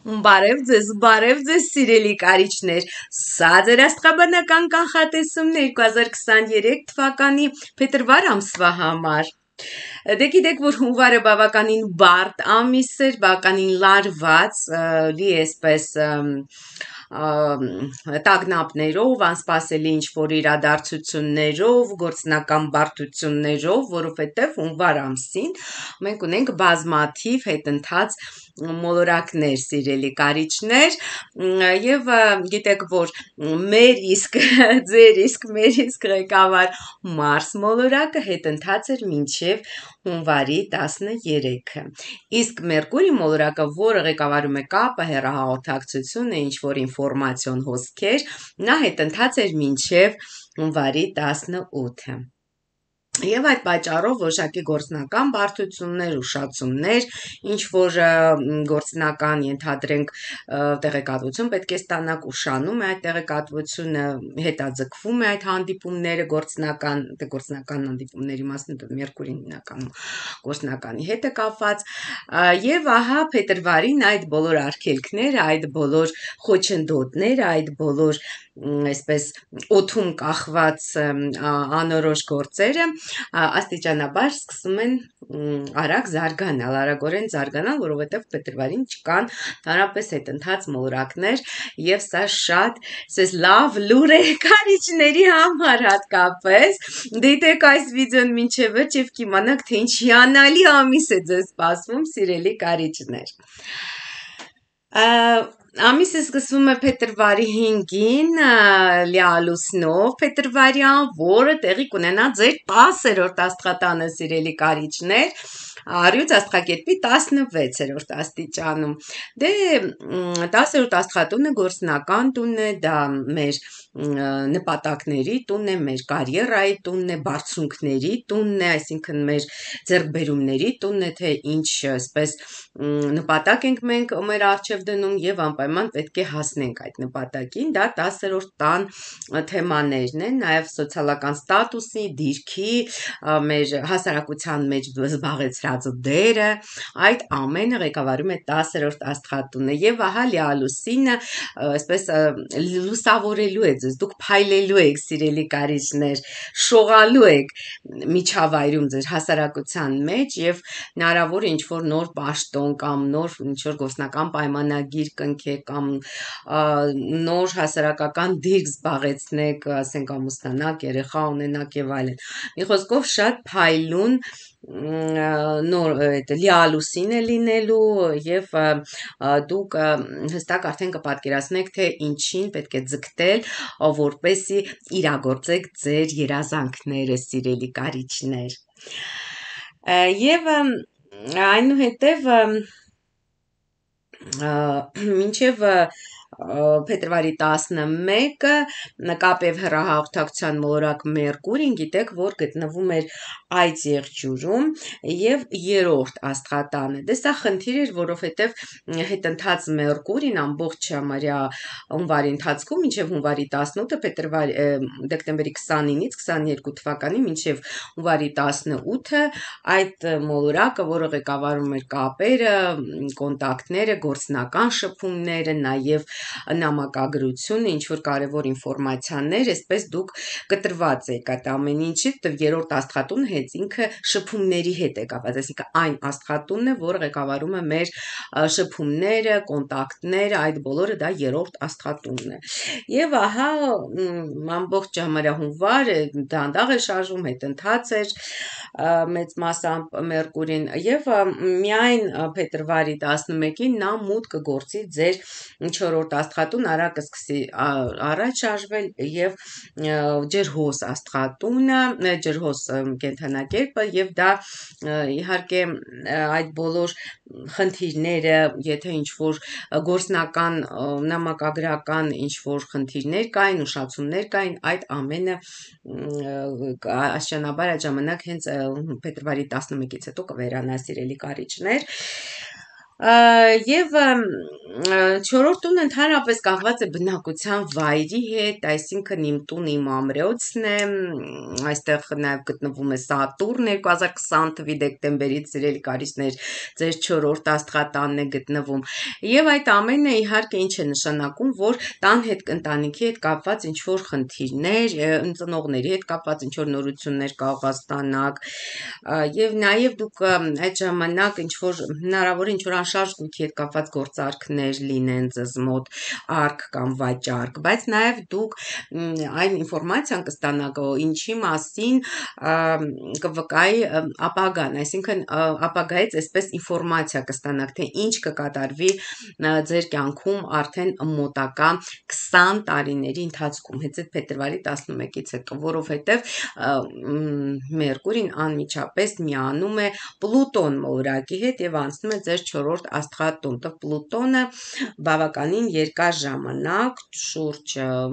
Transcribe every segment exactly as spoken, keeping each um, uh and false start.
Բարև ձեզ, բարև ձեզ սիրելի կարիճներ, սա ձեր աստղաբանական կանխատեսումն է երկու հազար քսաներեք թվականի փետրվար ամսվա համար։ Դե գիտեք, որ հունվարը բավականին բարդ ամիս էր, բավականին լարված, լի էսպես տագնապներով, անսպասելի ինչ-որ իրադարձություններով, գործնական բարդություններով, որովհետև հունվար ամսին մենք ունենք բազմաթիվ հետընթաց մոլորակներ, սիրելի կարիճներ, եւ գիտեք, որ մեր իսկ, ձեր իսկ, մեր իսկ ղեկավար Մարս մոլորակը հետընթաց էր մինչև հունվարի տասներեքը, իսկ Մերկուրի մոլորակը, որը ղեկավարում է կապը, հեռահաղորդակցությունը, ինչ-որ ինֆորմացիոն հոսքեր, նա հետընթաց էր մինչև հունվարի տասնութը։ Եվ այդ պատճառով որոշակի գործնական բարդություններ, ուշացումներ, ինչ-որ գործնական ենթադրենք տեղեկատվություն պետք է ստանաք, ուշանում է այդ տեղեկատվությունը, հետաձգվում է այդ հանդիպումները, գործնական, դե գործնական հանդիպումների մասն Մերկուրին հիմնականում գործնականի հետ է կապված, եւ ահա փետրվարին այդ բոլոր արգելքները, այդ բոլոր խոչընդոտները, այդ բոլոր այսպես օդում կախված անորոշ գործերը աստիճանաբար սկսում են արագ զարգանալ, արագորեն զարգանալ, որովհետև փետրվարին չկան ընդհանրապես հետընթաց մոլորակներ, եւ սա շատ ասես լավ լուր է կարիճների համար հատկապես։ Դիտեք այս վիդեոն մինչև վերջ եւ կիմանաք, թե ինչ հիանալի ամիս է ձեզ սպասվում, սիրելի կարիճներ։ Ամիսը սկսվում է փետրվարի հինգին լիալուսնով փետրվարյան, որը տեղի կունենա ձեր տասերորդ աստղատանը, սիրելի կարիճներ, առյուծ աստղակերպի տասնվեցերորդ աստիճանում։ Դե տասերորդ աստղատունը գործնական տունն է, դա մեր նպատակների տունն է, մեր կարիերայի տունն է, բարձունքների տունն է, այսինքն մեր ձեռքբերումների տունն է, թե ինչ այսպես նպատակ ենք մենք մեր առջև դնում եւ անպայման պետք է հասնենք այդ նպատակին, դա տասերորդ տան թեմաներն են, նաեւ սոցիալական ստատուսի, դիրքի, մեր հասարակության մեջ զբաղեցրած դերը, այդ ամենը ղեկավարում է տասերորդ աստղատունը եւ ահա լիալուսինը այսպես լուսավորելու է ձեզ, դուք փայլելու եք, սիրելի կարիճներ, շողալու եք միջավայրում ձեր հասարակության մեջ եւ հնարավոր է ինչ-որ նոր պաշտոն կամ նոր ինչ-որ գործնական պայմանագիր կնքեք կամ նոր հասարակական դիրք զբաղեցնեք, ասենք ամուսնանաք, երեխա ունենաք եւ այլն։ Մի խոսքով շատ փայլուն նոր լիալուսին է լինելու եւ դուք հստակ արդեն կպատկերացնեք, թե ինչին պետք է ձգտել, որպեսզի իրագործեք ձեր երազանքները, սիրելի կարիճներ։ Եվ այնուհետև մինչև փետրվարի տասնմեկը կապ եւ հեռահաղորդակցության մոլորակ Մերկուրին, գիտեք, որ գտնվում էր այդ եղջյուրում եւ երրորդ աստղատանը։ Դե սա խնդիր էր, որովհետեւ հետընթաց Մերկուրին ամբողջ համարյա հունվարի ընթացքում մինչեւ հունվարի տասնութը, փետրվար դեկտեմբերի քսանինից քսաներկու թվականի մինչեւ հունվարի տասնութը այդ մոլորակը, որը ղեկավարում էր կապերը, կոնտակտները, գործնական շփումները, նաեւ նամակագրությունը, ինչ-որ կարևոր ինֆորմացիաներ, այսպես դուք կտրված եք այդ ամեն ինչից, երրորդ աստղատունը հենց ինքը շփումների հետ է կապված, այսինքն այն աստղատունն է, որը ղեկավարում է մեր շփումները, կոնտակտները, այդ բոլորը դա երրորդ աստղատունն է։ Եվ ահա ամբողջ համարյա հունվար դանդաղ է շարժվում, հետընթաց էր մեծ մասամբ Մերկուրին եւ միայն փետրվարի տասնմեկին նա մուտք կգործի ձեր չորրորդ աստղատուն, արագ կսկսի առաջ շարժվել եւ ջրհոս աստղատունը, ջրհոս կենդանակերպը եւ դա իհարկե այդ բոլոր խնդիրները, եթե ինչ-որ գործնական նամակագրական ինչ-որ խնդիրներ կային, ուշացումներ կային, այդ ամենը աստիճանաբար այդ ժամանակ հենց փետրվարի տասնմեկից հետո կվերանա, սիրելի կարիճներ։ Եվ չորրորդ տունը ընդհանրապես կախված է բնակության վայրի հետ, այսինքն իմ տունը իմ ամրոցն է, այստեղ նաև գտնվում է Սատուրն երկու հազար քսան թվականի դեկտեմբերից սիրելի կարիճներ ձեր չորրորդ աստղատանն է գտնվում եւ այդ ամենը իհարկե ինչ է նշանակում, որ տան հետ ընտանիքի հետ կապված ինչ որ խնդիրներ, ծնողների հետ կապված ինչ որ նորություններ կարող ստանաք եւ նաեւ դուք այդ ժամանակ ինչ որ հնարավոր ինչ որ անշարժ գույքի հետ կապված գործարքներ լինեն ձեզ մոտ արք կամ վաճառք, բայց նաեւ դուք այն ինֆորմացիան կստանաք, ինչի մասին կվկայի ապագան, այսինքն ապագայից այսպես ինֆորմացիա կստանաք, թե ինչ կկատարվի ձեր կյանքում արդեն մոտակա քսան տարիների ընթացքում, հենց այդ փետրվարի տասնմեկից հետո, որովհետեւ Մերկուրին անմիջապես միանում է Պլուտոն մոլորակի հետ եւ անցնում է ձեր չորրորդ աստղատուն։ Տեղ Պլուտոնը բավականին երկար ժամանակ, շուրջ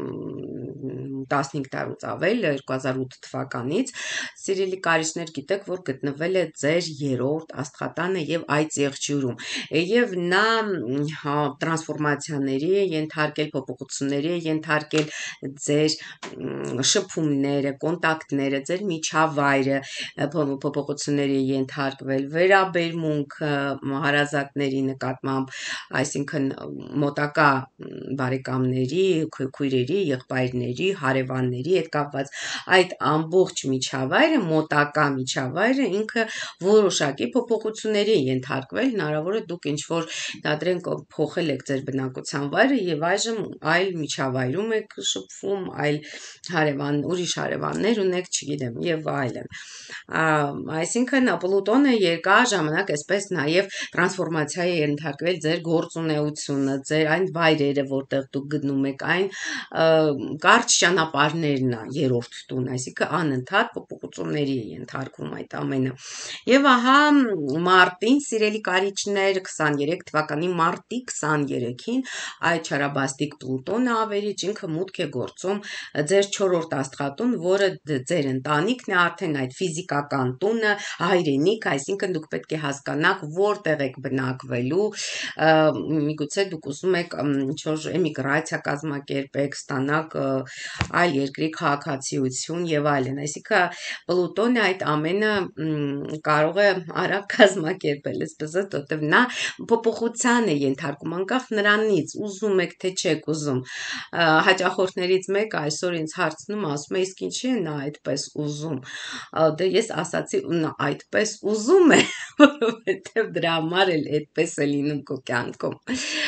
տասնհինգ տարուց ավել, երկու հազար ութ թվականից, սիրելի կարիճներ, գիտեք, որ գտնվել է ձեր երրորդ աստղատանը եւ այդ եղջյուրում։ Եվ նա տրանսֆորմացիաների է ենթարկել, փոփոխությունների է ենթարկել ձեր շփումները, կոնտակտները, ձեր միջավայրը, փոփոխությունների է ենթարկվել, վերաբերմունք հարազատների նկատմամբ, այսինքն մոտակա բարեկամների, քույրերի, եղբայրների, հարևանների հետ կապված այդ ամբողջ միջավայրը, մոտակա միջավայրը ինքը որոշակի փոփոխությունների է ենթարկվել, հնարավոր է դուք ինչ որ դադրենք փոխել եք ձեր բնակության վայրը եւ այժմ այլ միջավայրում եք շփվում, այլ հարևան, ուրիշ հարևաններ ունեք, չգիտեմ, եւ այլն։ Այսինքն Պլուտոնը երկար ժամանակ այսպես նաեւ տրանսֆորմացիա է ենթարկվել ձեր գործունեությունը, ձեր այն վայրերը, որտեղ դուք գնում եք, այն կարճ ճանապարհներն է երրորդ տուն, այսինքն անընդհատ փոփոխությունների է ենթարկվում այդ ամենը։ Եվ ահա մարտին, սիրելի կարիճներ, քսաներեք թվականի մարտի քսաներեքին այդ չարաբաստիկ Պլուտոնը ավերիչ ինքը մուտք է գործում ձեր չորրորդ աստղատուն, որը ձեր ընտանիքն է, արդեն այդ ֆիզիկական տունը, հայրենիք, այսինքն դուք պետք է հասկանաք որտեղ եք բնակվելու, միգուցե դուք ուզում եք ինչ-որ էմիգրացիա կազմակերպեք, ստանաք այլ երկրի քաղաքացիություն եւ այլն, այսինքն Պլուտոնը այդ ամենը կարող է արագ կազմակերպել, այսպես է, որտեղ նա փոփոխության է ենթարկում, անկախ նրանից ուզում եք թե չեք ուզում։ Հաճախորդներից մեկը այսօր ինձ հարցնում, ասում է, իսկ ինչի է նա այդպես ուզում։ Դե ես ասացի, նա այդպես ուզում է, որովհետև դրա համար էլ այդպես է լինում քո կյանքում։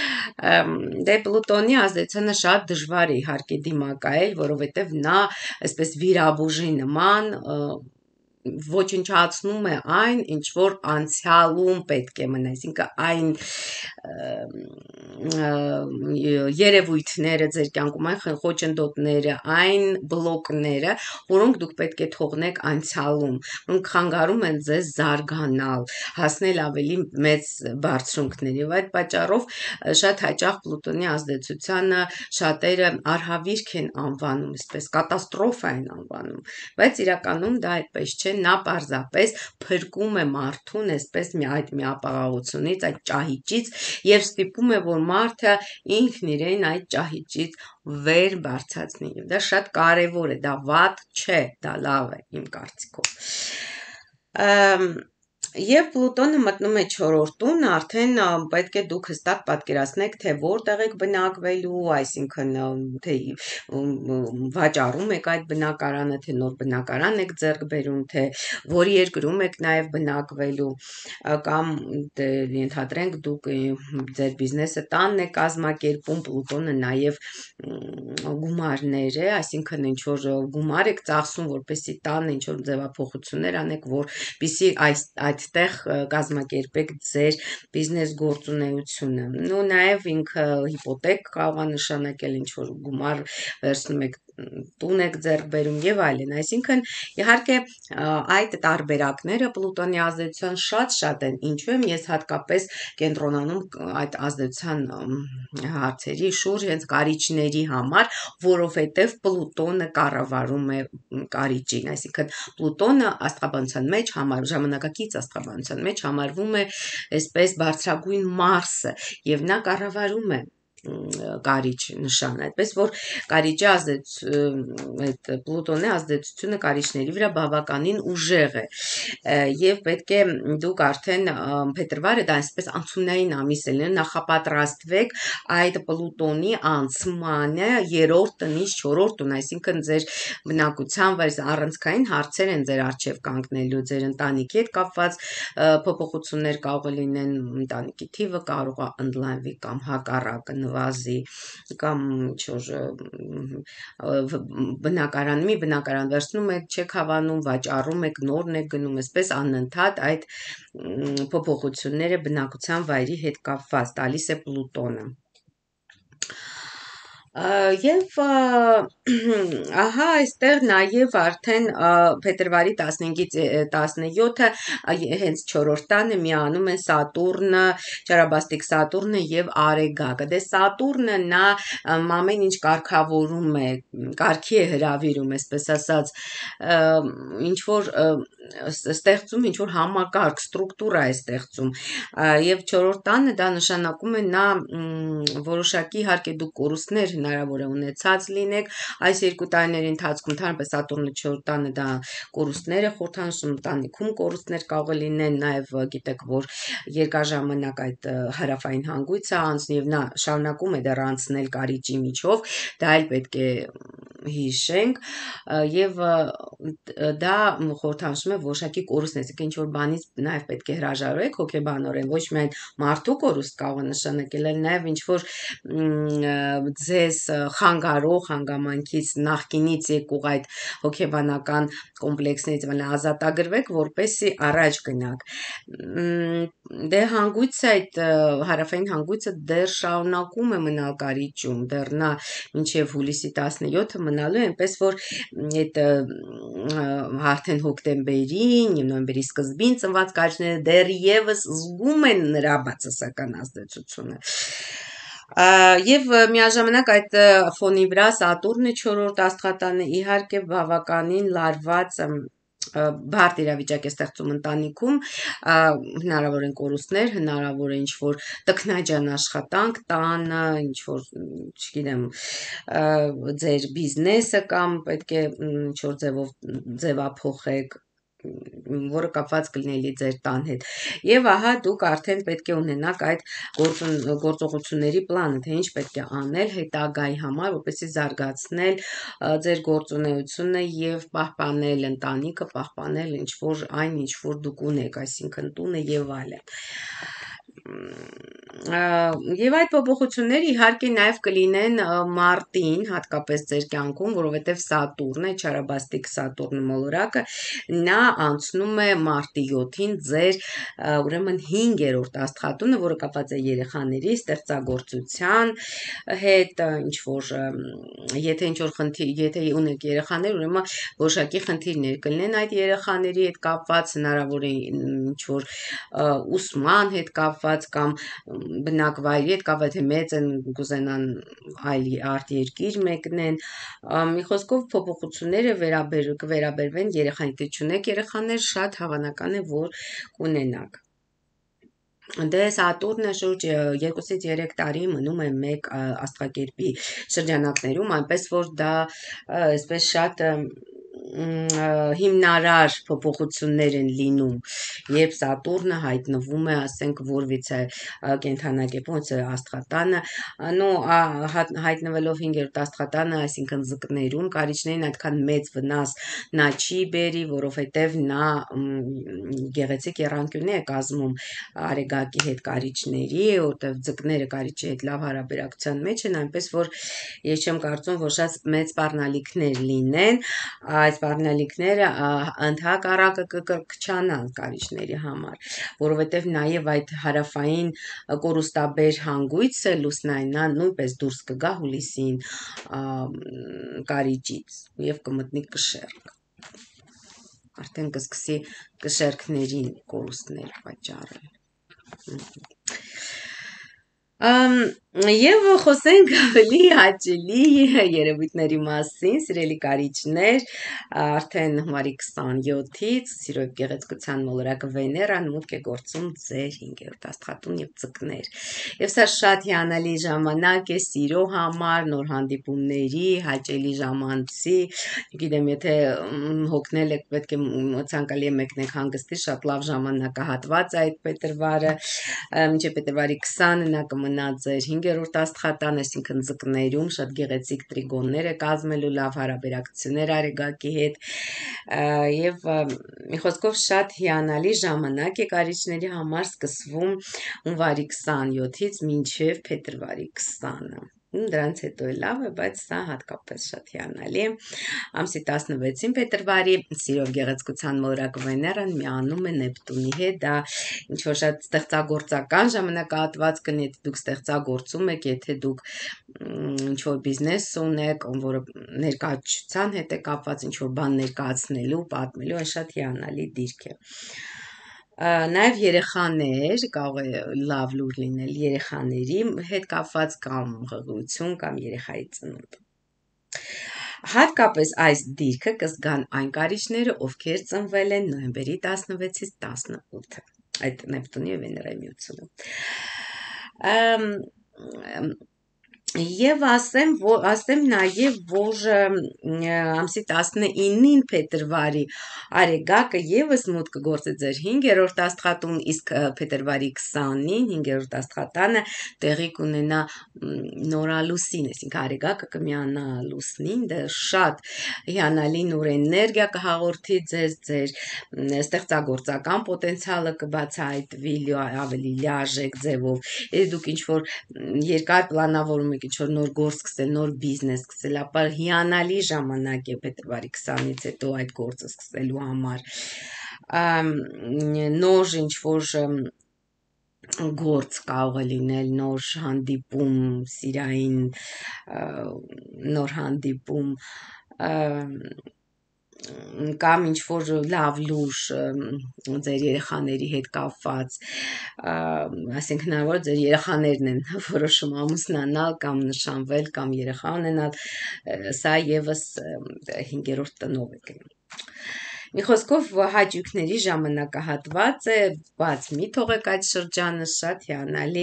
Դե Պլուտոնի ազդեցությունը շատ դժվար է իհարկե դիմակայել, որովհետև նա այսպես վիրաբուժի նման ոչնչացնում է այն, ինչ որ անցյալում պետք է մնա, այսինքն այն երևույթները ձեր կյանքում, այն խոչընդոտները, այն բլոկները, որոնք դուք պետք է թողնեք անցյալում, որոնք խանգարում են ձեզ զարգանալ, հասնել ավելի մեծ բարձունքների, եւ այդ պատճառով շատ հաճախ Պլուտոնի ազդեցությանը շատերը արհավիրք են անվանում, այսպես կատաստրոֆա են անվանում, բայց իրականում դա այդպես չէ, նա պարզապես փրկում է մարդուն այսպես մի այդ միապաղաղությունից, այդ ճահիճից եւ ստիպում է, որ մարդը ինքն իրեն այդ ճահիճից վեր բարձրացնի եւ դա շատ կարեւոր է, դա վատ չէ, դա լավ է իմ կարծիքով։ Եվ Պլուտոնը մտնում է չորրորդ տուն, արդեն պետք է դուք հստակ պատկերացնեք, թե որտեղ եք բնակվելու, այսինքն թե վաճառում եք այդ բնակարանը, թե նոր բնակարան եք ձեռք բերում, թե որի երկրում եք նաև բնակվելու, կամ ենթադրենք դուք ձեր բիզնեսը տանն եք կազմակերպում, Պլուտոնը նաև գումարներ է, այսինքն ինչ որ գումար եք ծախսում, որպեսզի տանը ինչ որ ձևափոխություններ անեք, որպեսզի այս այդտեղ կազմակերպեք ձեր բիզնես գործունեությունը։ Ու նաև ինքը հիպոթեք կարող է նշանակել, ինչ որ գումար վերցնում եք տուն եք ձեռք բերում եւ այլն, այսինքն իհարկե այդ տարբերակները Պլուտոնի ազդեցության շատ-շատ են, ինչու եմ ես հատկապես կենտրոնանում այդ ազդեցության հարցերի շուրջ հենց կարիճների համար, որովհետեւ Պլուտոնը կառավարում է կարիճին, այսինքն Պլուտոնը աստղաբանության մեջ համար ժամանակակից աստղաբանության մեջ համարվում է այսպես բարձրագույն Մարսը եւ նա կառավարում է կարիճ նշանը, այդպես որ կարիճի ազդեցությունը այդ Պլուտոնի ազդեցությունը կարիճների վրա բավականին ուժեղ է եւ պետք է դուք արդեն փետրվարը դա այսպես անցումային ամիս է լինի, նախապատրաստվեք այդ Պլուտոնի անցմանը երրորդ տնից չորրորդ տուն, այսինքն ձեր բնակության վայր առանցքային հարցեր են ձեր արժեվ կանգնելու, ձեր ընտանիքի հետ կապված փոփոխություններ կարող լինեն, ընտանիքի թիվը կարող է ընդլայնվի կամ հակառակը նվազի կամ ինչ-որ բնակարան մի բնակարան վերցնում եք, չեք հավանում, վաճառում եք, նորն եք գնում, այսպես անընդհատ այդ փոփոխությունները բնակության վայրի հետ կապված տալիս է Պլուտոնը։ Եվ ահա այստեղ նաև արդեն փետրվարի տասնհինգից տասնյոթը հենց չորրորդ տանը միանում են Սատուրնը, ճարաբաստիկ Սատուրնը եւ Արեգակը։ Դե Սատուրնը նա ամեն ինչ կարգավորում է, կարգի է հրավիրում, այսպես ասած, ինչ որ ստեղծում ինչ որ համակարգ, ստրուկտուրա է ստեղծում։ Եվ չորրորդ տանը դա նշանակում է նա որոշակի իհարկե դուք կորուստներ հնարավոր է ունեցած լինեք այս երկու տարիների ընթացքում, ընդհանրապես Սատուրնը չորրորդ տանը դա կորուստներ է խորհրդանշում, ընտանիքում կորուստներ կարող է լինեն, նաև գիտեք, որ երկար ժամանակ այդ հարավային հանգույցը անցնի եւ նա շարունակում է դեռ անցնել կարիճի միջով, դա էլ պետք է հիշենք եւ դա խորհրդանշում է որոշակի կորուստներ, ինչ որ բանից նաև պետք է հրաժարվեք հոգեբանորեն, ոչ միայն մարդու կորուստ կարող է նշանակել, այլ նաև ինչ որ ձեզ խանգարող հանգամանքից նախկինից եկող այդ հոգեբանական կոմպլեքսներից ազատագրվեք, որպեսզի առաջ գնաք։ Դե հանգույցը այդ հարավային հանգույցը դեռ շարունակում է մնալ կարիճում, դեռ նա մինչև հուլիսի տասնյոթը մնալու է, այնպես որ այդ արդեն հոկտեմբերին, նոյեմբերի սկզբին ծնված կարիճները դեռևս զգում են նրա բացասական ազդեցությունը։ Եվ միաժամանակ այդ ֆոնի վրա Սատուրնը չորրորդ աստղատանը իհարկե բավականին լարված բարդ իրավիճակ է ստեղծում ընտանիքում, հնարավոր են կորուստներ, հնարավոր է ինչ-որ տքնաջան աշխատանք, տանը, ինչ-որ, չգիտեմ, ձեր բիզնեսը կամ պետք է ինչ-որ ձևով ձևափոխեք, որը կապված կլինի ձեր տան հետ։ Եվ ահա դուք արդեն պետք է ունենաք այդ գործողությունների պլանը, թե ինչ պետք է անել հետագայի համար, որպեսզի զարգացնել ձեր գործունեությունը եւ պահպանել ընտանիքը, պահպանել ինչ որ այն ինչ որ դուք ունեք, այսինքն տունը եւ այլն։ Եվ այդ փոփոխությունները իհարկե նաև կլինեն մարտին, հատկապես ձեր կյանքում, որովհետև Սատուրնը, չարաբաստիկ Սատուրնը մոլորակը, նա անցնում է մարտի յոթին ձեր ուրեմն հինգերորդ աստղատունը, որը կապված է երեխաների ստեղծագործության հետ, ինչ որ եթե ինչ որ խնդիր, եթե ունեք երեխաներ, ուրեմն որոշակի խնդիրներ կլինեն այդ երեխաների հետ կապված, հնարավոր է ինչ որ ուսման հետ կապված կամ բնակվայրի հետ կապված, թե մեծ են կուզենան այլ արտերկիր մեկնեն, մի խոսքով փոփոխությունները կվերաբերվեն երեխային, եթե չունեք երեխաներ, շատ հավանական է, որ կունենաք։ Դե Սատուրնը շուրջ երկուսից երեք տարի մնում է մեկ աստղակերպի շրջանակներում, այնպես որ դա այսպես շատ հիմնարար փոփոխություններ են լինում, երբ Սատուրնը հայտնվում է, ասենք, որևիցե կենդանակերպում, աստղատանը, նո հայտնվելով հինգերորդ աստղատանը, այսինքն ձկներում, կարիճներին այդքան մեծ վնաս նա չի բերի, որովհետև նա գեղեցիկ եռանկյունի է կազմում Արեգակի հետ կարիճների, որտեղ ձկները կարիճի հետ լավ հարաբերակցության մեջ են, այնպես որ ես չեմ կարծում, որ շատ մեծ սպառնալիքներ լինեն, այս այս բառնալիքները ընդհակառակը կկրկչանան կարիճների համար, որովհետև նաև այդ հարավային կորուստաբեր հանգույցը լուսնային նա նույնպես դուրս կգա հուլիսին կարիճից և կմտնի կշեռք, արդեն կսկսի կշեռքներին կորուստներ պատճառել։ Եվ խոսենք ավելի հաճելի երևույթների մասին, սիրելի կարիճներ, արդեն հունվարի քսանյոթից սիրո և գեղեցկության մոլորակը Վեներան մուտք է գործում ձեր հինգերորդ աստղատուն և ձկներ, և սա շատ հիանալի ժամանակ է սիրո համար, նոր հանդիպումների, հաճելի ժամանցի, գիտեմ, եթե հոգնել եք, պետք է ցանկալի է մեկնեք հանգստի, շատ լավ ժամանակահատված է այդ փետրվարը, մինչև փետրվարի քսանը նա կմնա ձեր հինգերորդ աստղատան, այսինքն ձկներում շատ գեղեցիկ տրիգոններ է կազմելու, լավ հարաբերակցություններ Արեգակի հետ, և մի խոսքով շատ հիանալի ժամանակ է կարիճների համար, սկսվում հունվարի քսանյոթից մինչև փետրվարի քսանը, դրանց հետո է լավ է, բայց սա հատկապես շատ հիանալի է, ամսի տասնվեցին փետրվարի սիրո և գեղեցկության մոլորակ Վեներան միանում է Նեպտունի հետ, դա ինչ-որ շատ ստեղծագործական ժամանակահատված կլինի, եթե դուք ստեղծագործում եք, եթե դուք ինչ-որ բիզնես ունեք, որը ներկայացության հետ է կապված, ինչ-որ բան ներկայացնելու, պատմելու, այն շատ հիանալի դիրք է։ Նաև երեխաներ, կարող է լավ լուր լինել երեխաների հետ կապված կամ ղղություն կամ երեխայի ծնունդ։ Հատկապես այս դիրքը կզգան այն կարիճները, ովքեր ծնվել են նոյեմբերի տասնվեցից տասնութը, այդ Նեպտունի և Վեներայի միությունը։ Եվ ասեմ, ասեմ նաև, որ ամսի տասնինին փետրվարի Արեգակը ևս մուտք կգործի ձեր հինգերորդ աստղատուն, իսկ փետրվարի քսանին հինգերորդ աստղատանը տեղի կունենա նորալուսին, այսինքն Արեգակը կմիանա լուսնին, դա շատ հիանալի նոր էներգիա կհաղորդի ձեզ, ձեր ստեղծագործական պոտենցիալը կբացահայտվի ավելի լիարժեք ձևով, եթե դուք ինչ-որ երկար պլանավորում եք ինչ-որ նոր գործ սկսել, նոր բիզնես սկսել, ապա հիանալի ժամանակ է փետրվարի քսանից հետո այդ գործը սկսելու համար, նոր ինչ-որ գործ կարող է լինել, նոր հանդիպում, սիրային նոր հանդիպում, կամ ինչ-որ լավ լուր ձեր երեխաների հետ կապված, ասենք հնարավոր է ձեր երեխաներն են որոշում ամուսնանալ կամ նշանվել կամ երեխա ունենալ, սա ևս հինգերորդ տնով է կլինի։ Մի խոսքով հաճույքների ժամանակահատված է, բաց մի թողեք այդ շրջանը, շատ հիանալի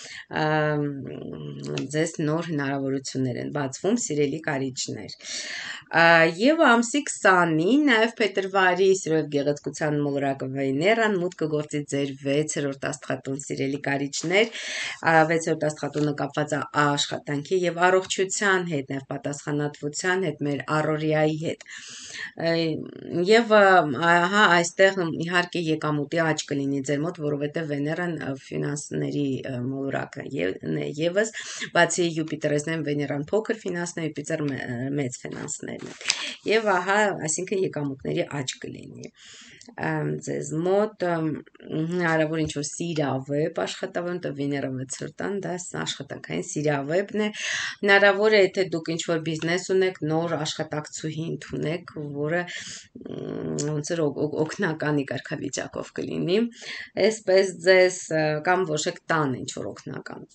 ձեզ նոր հնարավորություններ են բացվում, սիրելի կարիճներ։ Եվ ամսի քսանին, նաև փետրվարի սիրո և գեղեցկության մոլորակը Վեներան մուտք կգործի ձեր վեցերորդ աստղատուն, սիրելի կարիճներ, վեցերորդ աստղատունը կապված է աշխատանքի և առողջության հետ, նաև պատասխանատվության հետ, մեր առօրյայի հետ, և ահա այստեղ իհարկե եկամուտի աճ կլինի ձեր մոտ, որովհետև Վեներան ֆինանսների մոլորակը ևս, բացի Յուպիտերից Վեներան փոքր ֆինանսներ, Յուպիտեր մեծ ֆինանսներն են, և ահա, այսինքն եկամուտների աճ կլինի ձեզ մոտ, հնարավոր ինչ-որ սիրավեպ աշխատավեմ, դա Վեներա վեցերորդան, դա աշխատանքային սիրավեպն է, հնարավոր է, եթե դուք ինչ-որ բիզնես ունեք, նոր աշխատակցուհի ընդունեք, որը ոնց որ օգնականի կարգավիճակով կլինի, այսպես ձեզ կամ որոշեք տան ինչ-որ օգնական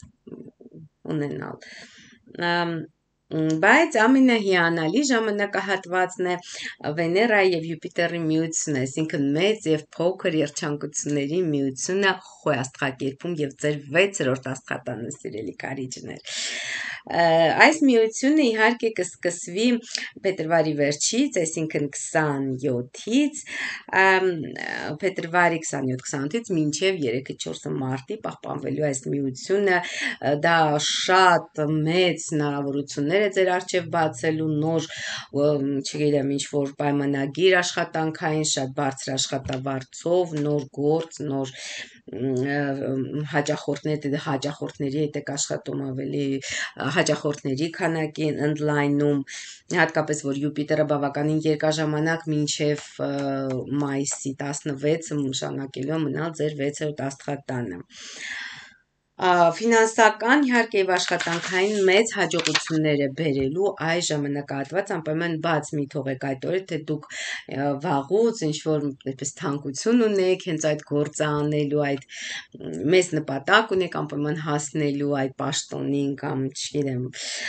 ունենալ, բայց ամենահիանալի ժամանակահատվածն է Վեներայի և Յուպիտերի միությունն է, այսինքն մեծ և փոքր երջանկությունների միությունը Խոյ աստղակերպում և ձեր վեցերորդ աստղատանը, սիրելի կարիճներ։ Այս միությունը իհարկե կսկսվի փետրվարի վերջից, այսինքն քսանյոթից, փետրվարի քսանյոթ քսանութից մինչև երեքը չորսը մարտի պահպանվելու այս միությունը, դա շատ մեծ հնարավորություններ է ձեր առջև բացելու, նոր, չգիտեմ, ինչ-որ պայմանագիր աշխատանքային, շատ բարձր աշխատավարձով, նոր գործ, նոր հաճախորդների հաճախորդների հետ եք աշխատում ավելի հաճախորդների քանակի ընդլայնում, հատկապես որ Յուպիտերը բավականին երկար ժամանակ մինչև մայիսի տասնվեցը նշանակելու մնալ ձեր վեցերորդ աստղատանը։ Ֆինանսական իհարկե եւ աշխատանքային մեծ հաջողություններ է բերելու այս ժամանակահատված անպայման բաց մի թողեք այդ օրը, թե դուք վաղուց ինչ որ այդպես թանկություն ունեք հենց այդ գործը անելու, այդ մեծ նպատակ ունեք անպայման հասնելու այդ պաշտոնին կամ չգիտեմ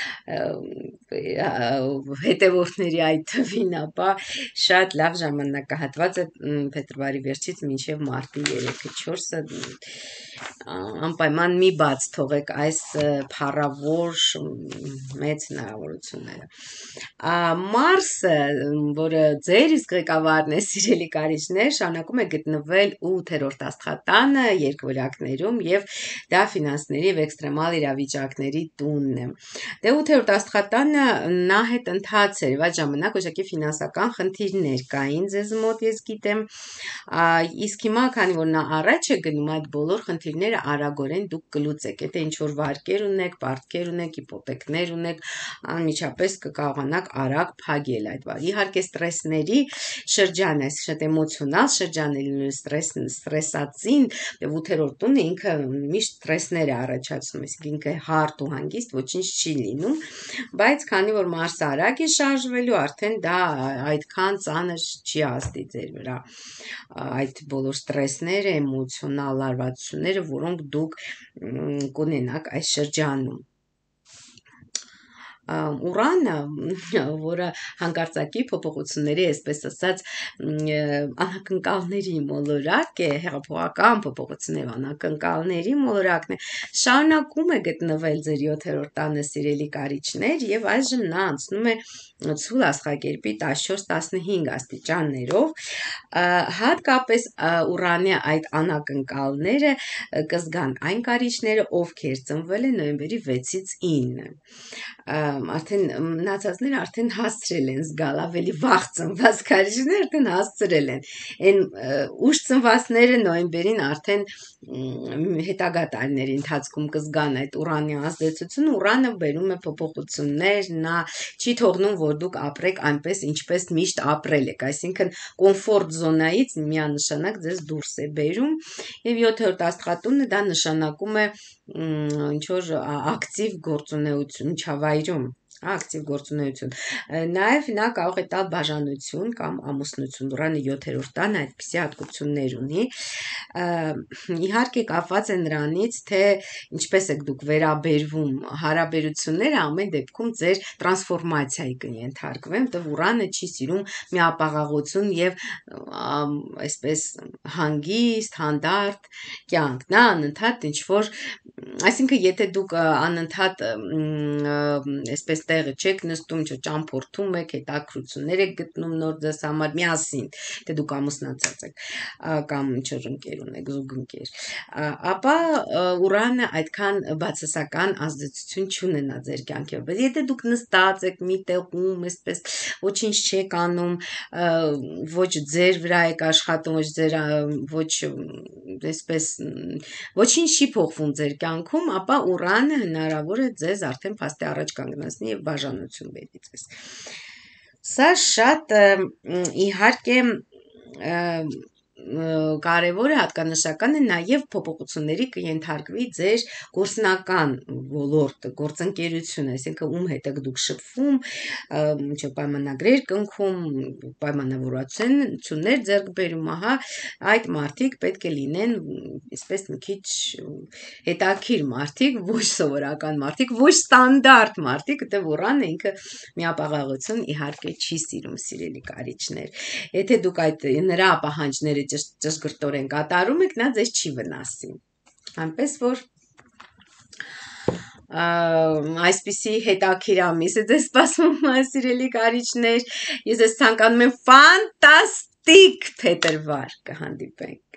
հետևորդների այդ թվին, ապա շատ լավ ժամանակահատված է փետրվարի վերջից մինչև մարտի երեքը չորսը անպայման մի բաց թողեք այս փառավոր մեծ հնարավորությունները։ Մարսը, որը ձեր իսկ ղեկավարն է, սիրելի կարիճներ, շարունակում է գտնվել ութերորդ աստղատանը երկվորյակներում եւ դա ֆինանսների եւ էքստրեմալ իրավիճակների տունն է։ Դե ութերորդ աստղատանը նա հետ ընթաց էր, այդ ժամանակ ուղղակի ֆինանսական խնդիրներ կային ձեզ մոտ, ես գիտեմ, իսկ հիմա քանի որ նա առաջ է գնում այդ բոլոր խնդիրները արագորեն դուք կլուծեք, եթե ինչ որ վարկեր ունեք, պարտքեր ունեք, իպոթեկներ ունեք, անմիջապես կկարողանաք արագ փակել այդ բանը։ Իհարկե ստրեսների շրջան է, շատ էմոցիոնալ շրջան է լինում, ստրես, ստրեսածին եւ ութերորդ տունը ինքը միշտ ստրեսներ է առաջացնում, այսինքն ինքը հարթ ու հանգիստ ոչինչ չի լինում, բայց քանի որ Մարսը արագ է շարժվելու, արդեն դա այդքան ծանր չի ազդի ձեր վրա։ Այդ բոլոր ստրեսները, էմոցիոնալ լարվածությունները, որոնք դուք կունենաք այս շրջանում։ Ուրանը, որը հանկարծակի փոփոխությունների, այսպես ասած, անակնկալների մոլորակ է, հեղափոխական փոփոխությունների անակնկալների մոլորակն է, շարունակում է գտնվել ձեր յոթերորդ տանը, սիրելի կարիճներ, եւ այժմ նա անցնում է ցուլ աստղակերպի տասնչորս տասնհինգ աստիճաններով, հատկապես Ուրանի այդ անակնկալները կզգան այն կարիճները, ովքեր ծնվել են նոյեմբերի վեցից ինը, արդեն մնացածները արդեն հասցրել են զգալ, ավելի վաղ ծնված կարիճները արդեն հասցրել են, այն ուշ ծնվածները նոյեմբերին արդեն հետագա տարիների ընթացքում կզգան այդ Ուրանի ազդեցությունը, Ուրանը բերում է փոփոխություններ, նա չի թողնում, որ դուք ապրեք այնպես, ինչպես միշտ ապրել եք, այսինքն կոմֆորտ զոնայից միանշանակ ձեզ դուրս է բերում, եւ յոթերորդ աստղատունը դա նշանակում է ինչ որ ակտիվ գործունեություն միջավայրում, ակտիվ գործունեություն, նաև նա կարող է տալ բաժանություն կամ ամուսնություն, Ուրանը յոթերորդ տանը այդպիսի հատկություններ ունի, իհարկե կապված է նրանից, թե ինչպես եք դուք վերաբերվում հարաբերությունները ամեն դեպքում ձեր տրանսֆորմացիայի կընթարկվեն, որտեղ Ուրանը չի սիրում միապաղաղություն եւ այսպես հանգիստ, հանդարտ կյանք, նա անընդհատ ինչ որ, այսինքն եթե դուք անընդհատ այսպես տեղը չեք նստում, ճամփորդում եք, հետաքրություններ եք գտնում նոր ձեզ համար միասին, թե դուք ամուսնացած եք կամ ինչ որ ընկեր ունեք, զուգընկեր, ապա Ուրանը այդքան բացասական ազդեցություն չունենա ձեր կյանքի վրա, բայց եթե դուք նստած եք մի տեղում, այսպես ոչինչ չեք անում, ոչ ձեր վրա եք աշխատում, ոչ ձեր ոչ այսպես ոչինչ չի փոխվում ձեր կյանքում, ապա Ուրանը հնարավոր է ձեզ արդեն փաստի առաջ կանգնեցնի եւ բաժանություն բերի ձեզ։ Սա շատ իհարկե կարևոր է, հատկանշական է, նաև փոփոխությունների կենթարկվի ձեր գործնական ոլորտը, գործընկերությունը, այսինքն ում հետ եք դուք շփվում, ինչ պայմանագրեր կնքում, պայմանավորվածություններ ձեռք բերում, ահա այդ մարդիկ պետք է լինեն այսպես մի քիչ հետաքրքիր մարդիկ, ոչ սովորական մարդիկ, ոչ ստանդարտ մարդիկ, որտեղ Ուրանը ինքը միապաղաղություն իհարկե չի սիրում, սիրելի կարիճներ։ Եթե դուք այդ նրա պահանջները ճշգրտորեն կատարում եք, նա ձեզ չի վնասի, այնպես որ այսպիսի հետաքրքիր ամիս է ձեզ սպասում, սիրելի կարիճներ, ես ձեզ ցանկանում եմ ֆանտաստիկ փետրվար, կհանդիպենք։